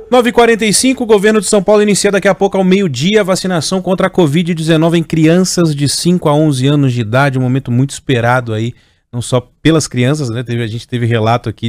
9h45, o governo de São Paulo inicia daqui a pouco ao meio-dia a vacinação contra a Covid-19 em crianças de 5 a 11 anos de idade, um momento muito esperado aí, não só pelas crianças, né? A gente teve relato aqui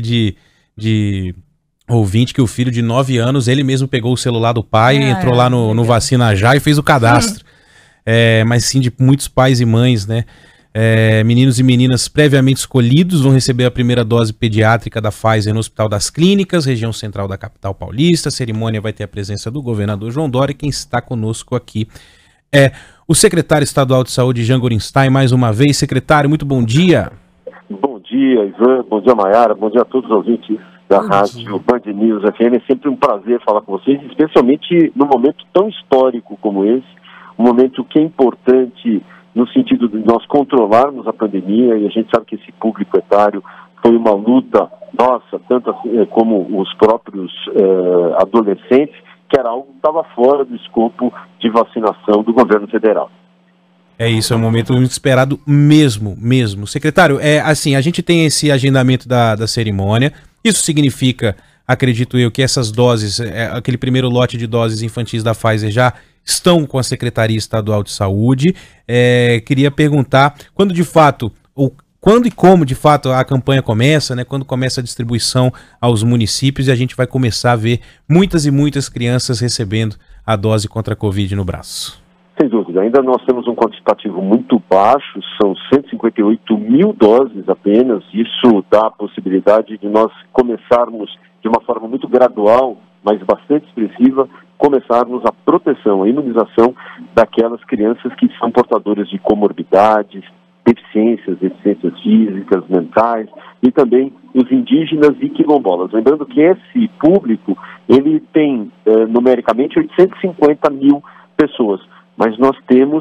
de ouvinte que o filho de 9 anos, ele mesmo pegou o celular do pai, entrou lá no Vacina Já e fez o cadastro. Mas sim de muitos pais e mães, né? Meninos e meninas previamente escolhidos vão receber a primeira dose pediátrica da Pfizer no Hospital das Clínicas, região central da capital paulista. A cerimônia vai ter a presença do governador João Dória. Quem está conosco aqui é o secretário estadual de saúde, Jean Gorenstein, mais uma vez. Secretário, muito bom dia. Bom dia, Ivan. Bom dia, Maiara. Bom dia a todos os ouvintes da rádio Band News FM. É sempre um prazer falar com vocês, especialmente num momento tão histórico como esse, um momento que é importante no sentido de nós controlarmos a pandemia, e a gente sabe que esse público etário foi uma luta nossa, tanto como os próprios adolescentes, que era algo que estava fora do escopo de vacinação do governo federal. É isso, é um momento muito esperado mesmo. Secretário, assim, a gente tem esse agendamento da cerimônia, isso significa, acredito eu, que essas doses, aquele primeiro lote de doses infantis da Pfizer já estão com a Secretaria Estadual de Saúde. Queria perguntar quando de fato, ou quando e como de fato a campanha começa, né? Quando começa a distribuição aos municípios e a gente vai começar a ver muitas e muitas crianças recebendo a dose contra a Covid no braço. Sem dúvida, ainda nós temos um quantitativo muito baixo, são 158 mil doses apenas. Isso dá a possibilidade de nós começarmos de uma forma muito gradual, mas bastante expressiva, começarmos a proteção, a imunização daquelas crianças que são portadoras de comorbidades, deficiências físicas, mentais, e também os indígenas e quilombolas. Lembrando que esse público, ele tem numericamente 850 mil pessoas, mas nós temos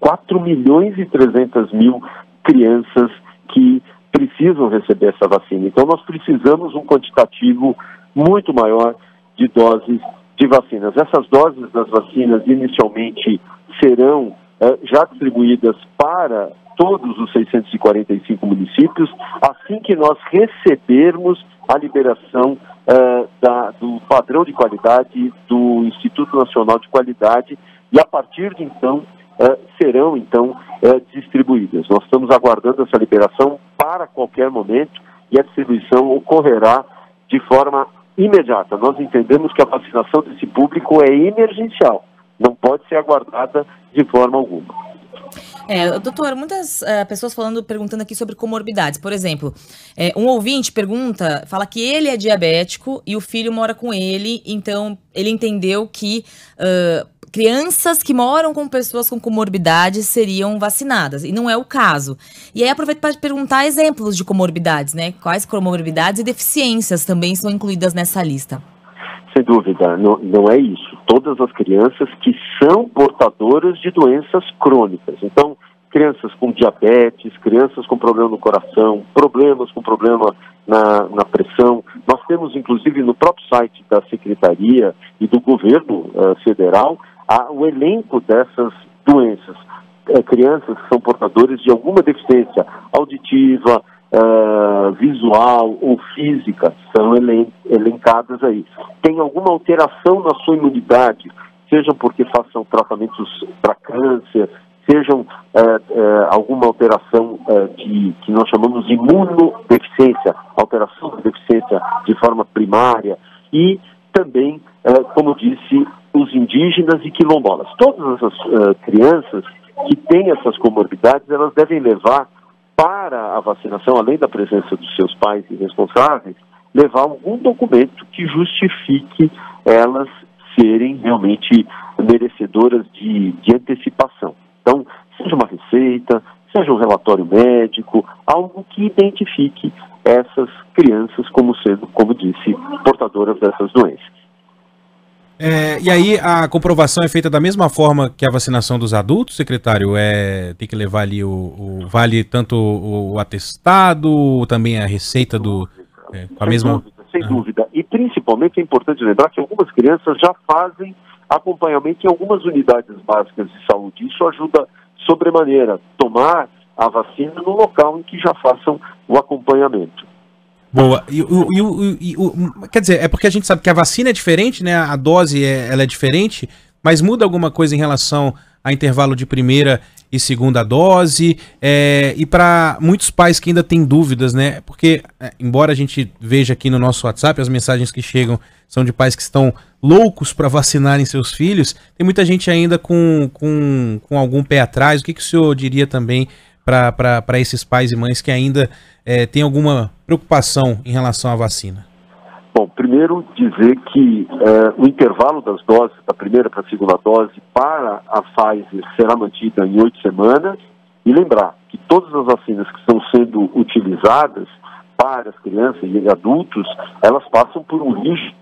4.300.000 crianças que precisam receber essa vacina. Então nós precisamos um quantitativo muito maior de doses de vacinas. Essas doses das vacinas inicialmente serão já distribuídas para todos os 645 municípios, assim que nós recebermos a liberação do padrão de qualidade do Instituto Nacional de Qualidade, e a partir de então serão distribuídas. Nós estamos aguardando essa liberação para qualquer momento e a distribuição ocorrerá de forma imediata. Nós entendemos que a vacinação desse público é emergencial, não pode ser aguardada de forma alguma. Doutor, muitas pessoas perguntando aqui sobre comorbidades. Por exemplo, um ouvinte fala que ele é diabético e o filho mora com ele, então ele entendeu que crianças que moram com pessoas com comorbidades seriam vacinadas, e não é o caso. E aí aproveito para perguntar exemplos de comorbidades, né? Quais comorbidades e deficiências também são incluídas nessa lista? Sem dúvida, não é isso. Todas as crianças que são portadoras de doenças crônicas. Então, crianças com diabetes, crianças com problema no coração, problemas com problema na pressão. Nós temos, inclusive, no próprio site da Secretaria e do Governo Federal, o elenco dessas doenças. Crianças que são portadoras de alguma deficiência auditiva, visual ou física, são elencadas aí. Tem alguma alteração na sua imunidade, sejam porque façam tratamentos para câncer, sejam alguma alteração que nós chamamos de imunodeficiência, alteração da deficiência de forma primária, e também, como disse, os indígenas e quilombolas. Todas essas crianças que têm essas comorbidades, elas devem levar para a vacinação, além da presença dos seus pais e responsáveis, levar algum documento que justifique elas serem realmente merecedoras de antecipação. Então, seja uma receita, seja um relatório médico, algo que identifique essas crianças como sendo, como disse, portadoras dessas doenças. E aí a comprovação é feita da mesma forma que a vacinação dos adultos, secretário? Tem que levar ali vale tanto o atestado, também a receita com a mesma... Sem dúvida. E principalmente é importante lembrar que algumas crianças já fazem acompanhamento em algumas unidades básicas de saúde. Isso ajuda sobremaneira tomar a vacina no local em que já façam o acompanhamento. Boa. Quer dizer, é porque a gente sabe que a vacina é diferente, né? A dose ela é diferente, mas muda alguma coisa em relação a intervalo de primeira e segunda dose? E para muitos pais que ainda têm dúvidas, né? Porque, embora a gente veja aqui no nosso WhatsApp, as mensagens que chegam são de pais que estão loucos para vacinarem seus filhos, tem muita gente ainda com algum pé atrás. O que o senhor diria também para esses pais e mães que ainda têm alguma preocupação em relação à vacina? Bom, primeiro dizer que o intervalo das doses, da primeira para a segunda dose, para a Pfizer será mantida em 8 semanas, e lembrar que todas as vacinas que estão sendo utilizadas para as crianças e adultos, elas passam por um risco.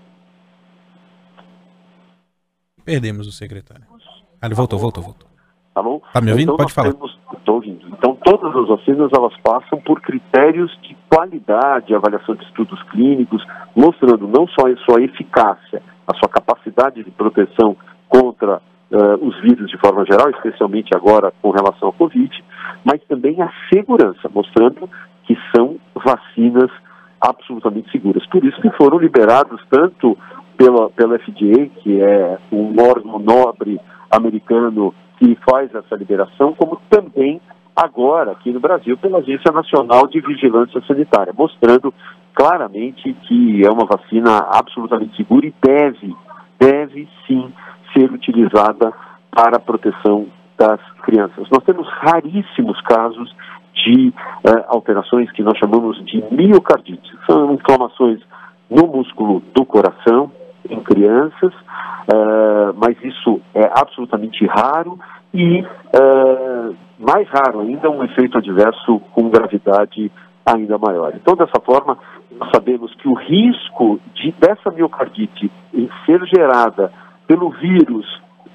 Perdemos o secretário. Ele voltou. Tá bom? Tá me ouvindo? Então, pode falar. Estou ouvindo. Então, todas as vacinas, elas passam por critérios de qualidade, avaliação de estudos clínicos, mostrando não só a sua eficácia, a sua capacidade de proteção contra os vírus de forma geral, especialmente agora com relação ao Covid, mas também a segurança, mostrando que são vacinas absolutamente seguras. Por isso que foram liberados tanto pela FDA, que é um órgão nobre americano que faz essa liberação, como também agora, aqui no Brasil, pela Agência Nacional de Vigilância Sanitária, mostrando claramente que é uma vacina absolutamente segura e deve sim ser utilizada para a proteção das crianças. Nós temos raríssimos casos de alterações que nós chamamos de miocardite. São inflamações no músculo do coração, em crianças, mas isso é absolutamente raro e, mais raro ainda, um efeito adverso com gravidade ainda maior. Então, dessa forma, nós sabemos que o risco dessa miocardite em ser gerada pelo vírus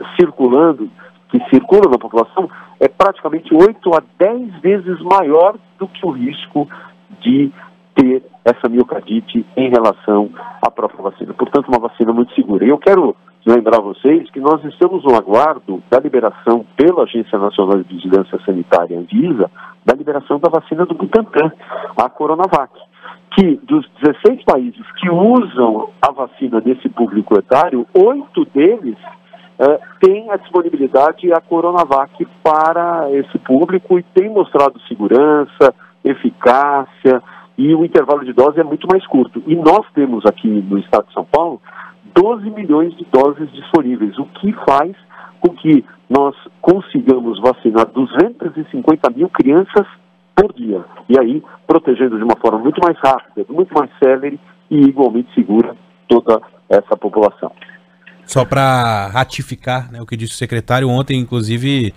que circula na população, é praticamente 8 a 10 vezes maior do que o risco de ter essa miocardite em relação à própria vacina. Portanto, uma vacina muito segura. E eu quero lembrar a vocês que nós estamos no aguardo da liberação pela Agência Nacional de Vigilância Sanitária, Anvisa, da liberação da vacina do Butantan, a Coronavac, que dos 16 países que usam a vacina desse público etário, 8 deles têm a disponibilidade a Coronavac para esse público e tem mostrado segurança, eficácia, e o intervalo de dose é muito mais curto. E nós temos aqui no estado de São Paulo 12 milhões de doses disponíveis, o que faz com que nós consigamos vacinar 250 mil crianças por dia. E aí, protegendo de uma forma muito mais rápida, muito mais célere e igualmente segura toda essa população. Só para ratificar, né, o que disse o secretário ontem, inclusive,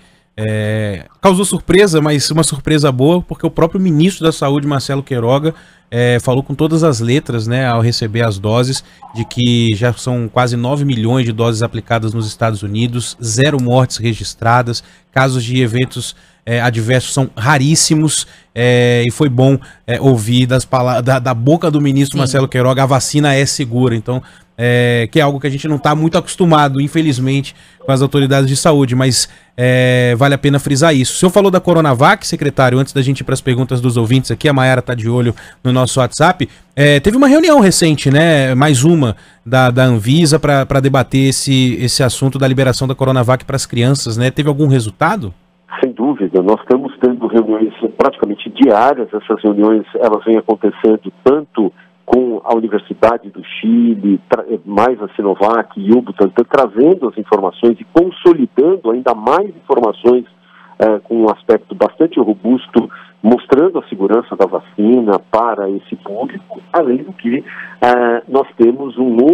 causou surpresa, mas uma surpresa boa, porque o próprio ministro da Saúde, Marcelo Queiroga, falou com todas as letras, né, ao receber as doses, de que já são quase 9 milhões de doses aplicadas nos Estados Unidos, 0 mortes registradas, casos de eventos adversos são raríssimos, e foi bom ouvir da boca do ministro Marcelo Queiroga, a vacina é segura. Então, que é algo que a gente não está muito acostumado, infelizmente, com as autoridades de saúde, mas vale a pena frisar isso. O senhor falou da Coronavac, secretário, antes da gente ir para as perguntas dos ouvintes aqui, a Mayara está de olho no nosso WhatsApp. Teve uma reunião recente, né, mais uma, da Anvisa para debater esse assunto da liberação da Coronavac para as crianças, né? Teve algum resultado? Sem dúvida, nós estamos tendo reuniões praticamente diárias. Essas reuniões, elas vêm acontecendo tanto com a Universidade do Chile, mais a Sinovac e o Butantan, trazendo as informações e consolidando ainda mais informações com um aspecto bastante robusto, mostrando a segurança da vacina para esse público, além do que nós temos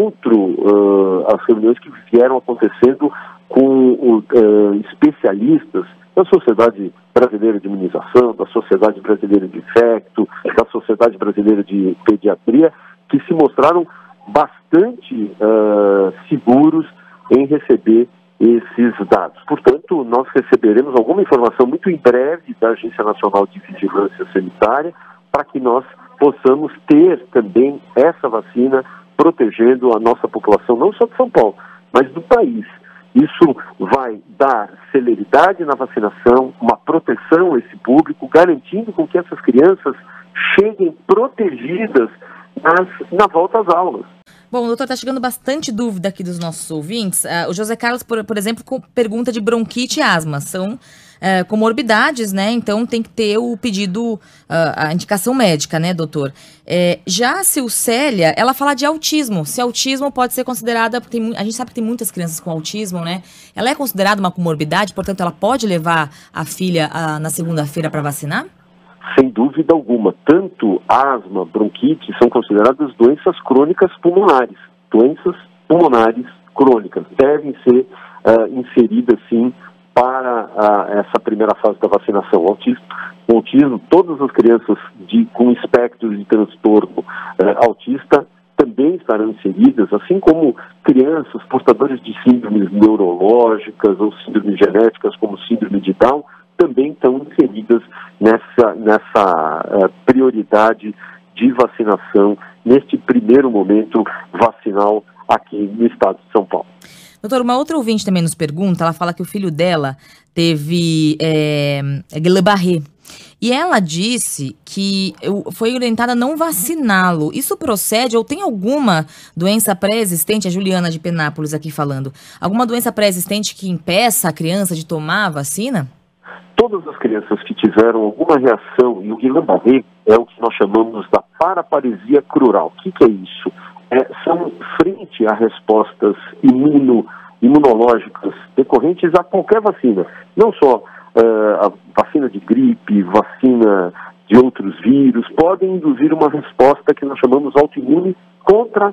as reuniões que vieram acontecendo com especialistas da Sociedade Brasileira de Imunização, da Sociedade Brasileira de Infecto, da Sociedade Brasileira de Pediatria, que se mostraram bastante seguros em receber esses dados. Portanto, nós receberemos alguma informação muito em breve da Agência Nacional de Vigilância Sanitária para que nós possamos ter também essa vacina protegendo a nossa população, não só de São Paulo, mas do país. Isso vai dar celeridade na vacinação, uma proteção a esse público, garantindo com que essas crianças cheguem protegidas na volta às aulas. Bom, doutor, está chegando bastante dúvida aqui dos nossos ouvintes. O José Carlos, por exemplo, pergunta de bronquite e asma. São comorbidades, né? Então tem que ter o pedido, a indicação médica, né, doutor? Já a Silcélia, ela fala de autismo. Se autismo pode ser considerada, porque a gente sabe que tem muitas crianças com autismo, né? Ela é considerada uma comorbidade, portanto, ela pode levar a filha na segunda-feira para vacinar? Sem dúvida alguma, tanto asma, bronquite são consideradas doenças crônicas pulmonares. Doenças pulmonares crônicas devem ser inseridas, sim, para essa primeira fase da vacinação. O autismo, todas as crianças com espectro de transtorno autista também estarão inseridas, assim como crianças portadoras de síndromes neurológicas ou síndromes genéticas, como síndrome de Down, também estão inseridas nessa prioridade de vacinação, neste primeiro momento vacinal aqui no estado de São Paulo. Doutor, uma outra ouvinte também nos pergunta, ela fala que o filho dela teve Guillain-Barré. E ela disse que foi orientada a não vaciná-lo. Isso procede ou tem alguma doença pré-existente? A Juliana de Penápolis aqui falando. Alguma doença pré-existente que impeça a criança de tomar a vacina? Todas as crianças que tiveram alguma reação, e o Guillain-Barré é o que nós chamamos da paraparesia crural. O que é isso? São frente a respostas imunológicas decorrentes a qualquer vacina. Não só a vacina de gripe, vacina de outros vírus, podem induzir uma resposta que nós chamamos autoimune contra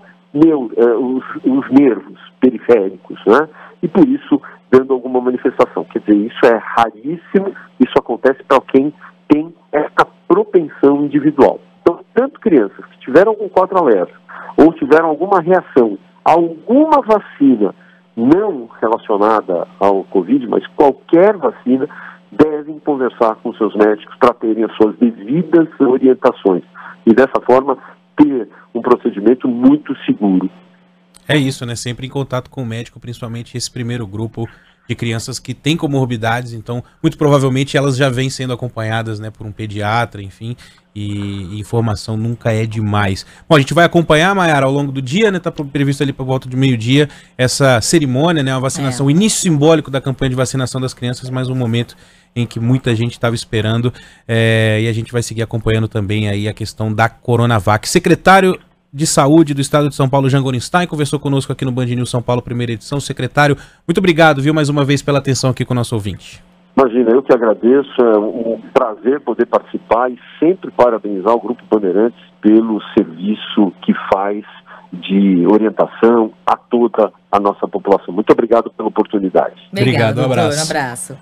os nervos periféricos, né? E por isso dando alguma manifestação. Quer dizer, isso é raríssimo, isso acontece para quem tem essa propensão individual. Então, tanto crianças que tiveram algum quadro alérgico ou tiveram alguma reação a alguma vacina não relacionada ao Covid, mas qualquer vacina, devem conversar com seus médicos para terem as suas devidas orientações. E dessa forma, ter um procedimento muito seguro. É isso, né? Sempre em contato com o médico, principalmente esse primeiro grupo de crianças que têm comorbidades, então, muito provavelmente elas já vêm sendo acompanhadas, né, por um pediatra, enfim, e informação nunca é demais. Bom, a gente vai acompanhar, Mayara, ao longo do dia, né, tá previsto ali por volta de meio-dia, essa cerimônia, né, a vacinação, o início simbólico da campanha de vacinação das crianças, mas um momento em que muita gente estava esperando, e a gente vai seguir acompanhando também aí a questão da Coronavac. Secretário de Saúde do Estado de São Paulo, Jean Gorenstein, conversou conosco aqui no Band News São Paulo, primeira edição. Secretário, muito obrigado, viu, mais uma vez pela atenção aqui com o nosso ouvinte. Imagina, eu que agradeço, é um prazer poder participar e sempre parabenizar o Grupo Bandeirantes pelo serviço que faz de orientação a toda a nossa população. Muito obrigado pela oportunidade. Obrigado, um abraço. doutor, um abraço.